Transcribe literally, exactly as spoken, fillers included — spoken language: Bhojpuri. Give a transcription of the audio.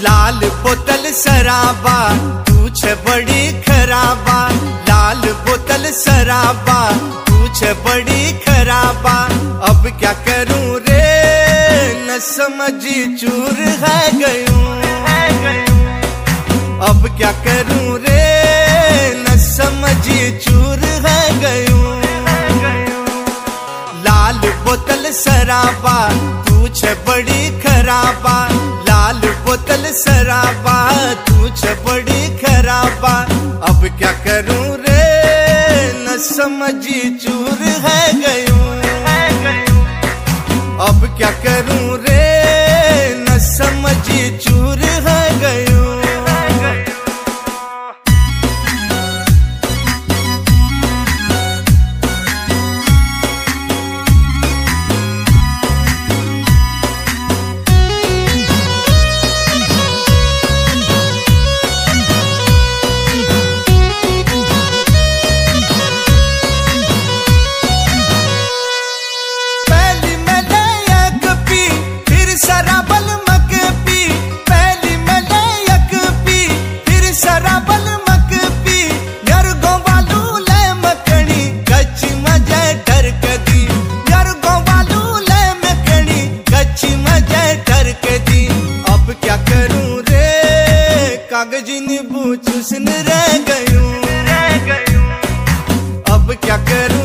लाल बोतल शराबा तू छे बड़ी खराबा, लाल बोतल शराबा तू छे बड़ी खराबा। अब क्या करूं रे न समझी चूर है गयूं, अब क्या करूं रे न समझी चूर है गयूं। लाल बोतल शराबा तू छे बड़ी खराबा, लाल बोतल शराबा तू छे बड़ी खराबा। अब क्या करूं रे न समझी चूर है गयूं, अब क्या करूं रे न समझी चूर है गयूं। कागजी नींबू चूसन रह गयूं, अब क्या करूं